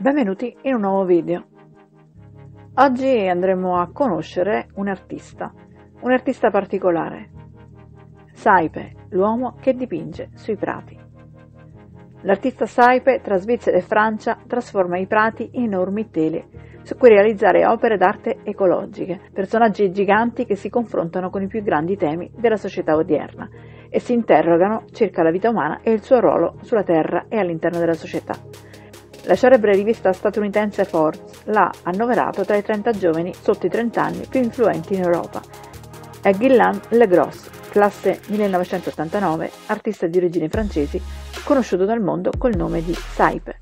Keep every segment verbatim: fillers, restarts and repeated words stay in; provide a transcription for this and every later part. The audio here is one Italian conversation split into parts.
Benvenuti in un nuovo video. Oggi andremo a conoscere un artista, un artista particolare, Saipe, l'uomo che dipinge sui prati. L'artista Saipe, tra Svizzera e Francia, trasforma i prati in enormi tele su cui realizzare opere d'arte ecologiche, personaggi giganti che si confrontano con i più grandi temi della società odierna e si interrogano circa la vita umana e il suo ruolo sulla Terra e all'interno della società. La celebre rivista statunitense Forbes l'ha annoverato tra i trenta giovani sotto i trenta anni più influenti in Europa. È Guillaume Legros, classe millenovecentottantanove, artista di origini francesi, conosciuto nel mondo col nome di Saipe.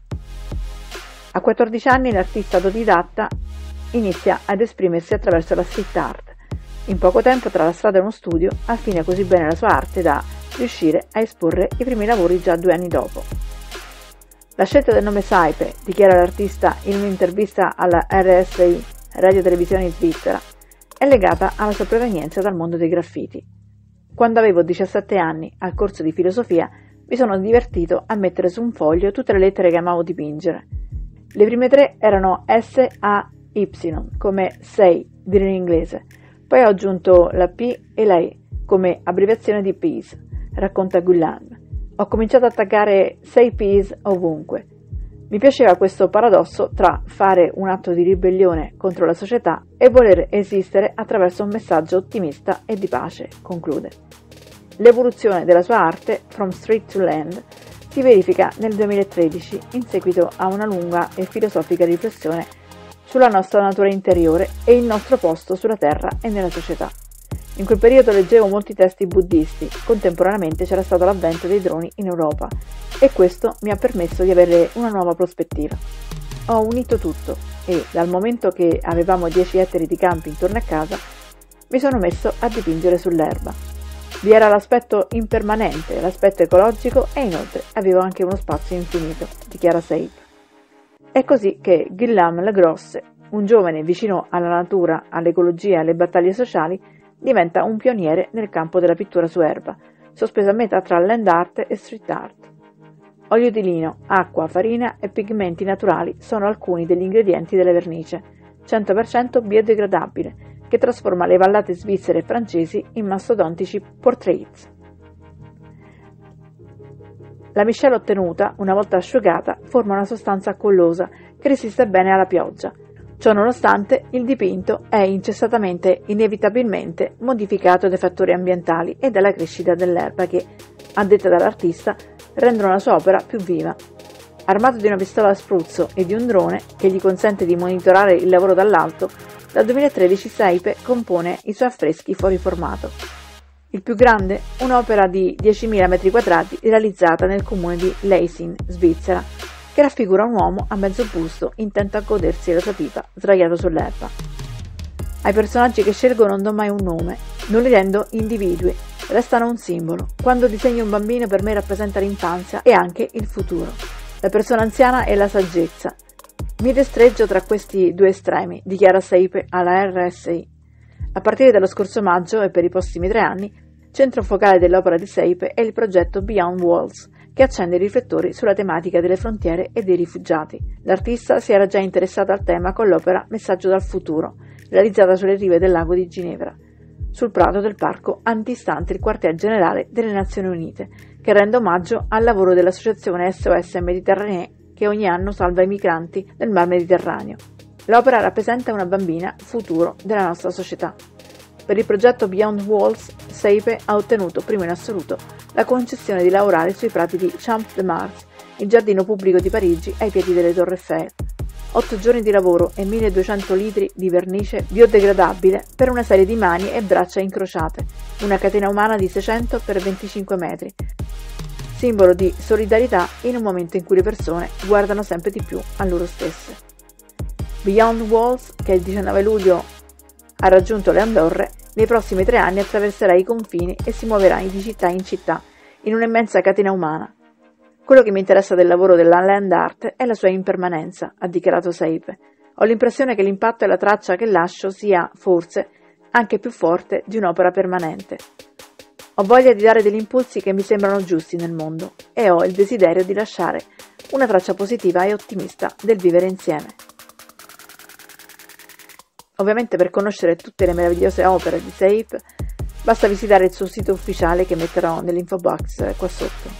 A quattordici anni l'artista autodidatta inizia ad esprimersi attraverso la street art. In poco tempo tra la strada e uno studio affina così bene la sua arte da riuscire a esporre i primi lavori già due anni dopo. La scelta del nome Saipe, dichiara l'artista in un'intervista alla R S I, Radio Televisione Svizzera, è legata alla sua provenienza dal mondo dei graffiti. Quando avevo diciassette anni, al corso di filosofia, mi sono divertito a mettere su un foglio tutte le lettere che amavo dipingere. Le prime tre erano S A Y, come sei, dire in inglese. Poi ho aggiunto la P e la E, come abbreviazione di peace, racconta Guillaume. Ho cominciato a taggare sei peas ovunque. Mi piaceva questo paradosso tra fare un atto di ribellione contro la società e voler esistere attraverso un messaggio ottimista e di pace, conclude. L'evoluzione della sua arte, From Street to Land, si verifica nel duemilatredici in seguito a una lunga e filosofica riflessione sulla nostra natura interiore e il nostro posto sulla Terra e nella società. In quel periodo leggevo molti testi buddisti, contemporaneamente c'era stato l'avvento dei droni in Europa e questo mi ha permesso di avere una nuova prospettiva. Ho unito tutto e, dal momento che avevamo dieci ettari di campi intorno a casa, mi sono messo a dipingere sull'erba. Vi era l'aspetto impermanente, l'aspetto ecologico e inoltre avevo anche uno spazio infinito, dichiara Saipe. È così che Guillaume Legros, un giovane vicino alla natura, all'ecologia e alle battaglie sociali, diventa un pioniere nel campo della pittura su erba, sospesa a metà tra land art e street art. Olio di lino, acqua, farina e pigmenti naturali sono alcuni degli ingredienti della vernice, cento per cento biodegradabile, che trasforma le vallate svizzere e francesi in mastodontici portraits. La miscela ottenuta, una volta asciugata, forma una sostanza acquollosa che resiste bene alla pioggia. Ciò nonostante, il dipinto è incessantemente, inevitabilmente, modificato dai fattori ambientali e dalla crescita dell'erba che, a detta dall'artista, rendono la sua opera più viva. Armato di una pistola a spruzzo e di un drone che gli consente di monitorare il lavoro dall'alto, dal duemilatredici Saipe compone i suoi affreschi fuori formato. Il più grande, un'opera di diecimila metri quadrati realizzata nel comune di Leising, Svizzera, che raffigura un uomo a mezzo busto intento a godersi la sua pipa sdraiato sull'erba. Ai personaggi che scelgo non do mai un nome, non li rendo individui, restano un simbolo. Quando disegno un bambino per me rappresenta l'infanzia e anche il futuro. La persona anziana è la saggezza. Mi destreggio tra questi due estremi, dichiara Saipe alla R S I. A partire dallo scorso maggio e per i prossimi tre anni, centro focale dell'opera di Saipe è il progetto Beyond Walls, che accende i riflettori sulla tematica delle frontiere e dei rifugiati. L'artista si era già interessata al tema con l'opera Messaggio dal futuro, realizzata sulle rive del lago di Ginevra, sul prato del parco antistante il quartier generale delle Nazioni Unite, che rende omaggio al lavoro dell'associazione S O S Méditerranée che ogni anno salva i migranti nel Mar Mediterraneo. L'opera rappresenta una bambina futuro della nostra società. Per il progetto Beyond Walls, Saipe ha ottenuto, primo in assoluto, la concessione di lavorare sui prati di Champ de Mars, il giardino pubblico di Parigi ai piedi delle Torri Eiffel. Otto giorni di lavoro e milleduecento litri di vernice biodegradabile per una serie di mani e braccia incrociate, una catena umana di seicento per venticinque metri, simbolo di solidarietà in un momento in cui le persone guardano sempre di più a loro stesse. Beyond Walls, che il diciannove luglio ha raggiunto le Andorre, nei prossimi tre anni attraverserà i confini e si muoverà di città in città, in un'immensa catena umana. Quello che mi interessa del lavoro della land art è la sua impermanenza, ha dichiarato Saipe. Ho l'impressione che l'impatto e la traccia che lascio sia, forse, anche più forte di un'opera permanente. Ho voglia di dare degli impulsi che mi sembrano giusti nel mondo e ho il desiderio di lasciare una traccia positiva e ottimista del vivere insieme. Ovviamente per conoscere tutte le meravigliose opere di Seip basta visitare il suo sito ufficiale che metterò nell'info box qua sotto.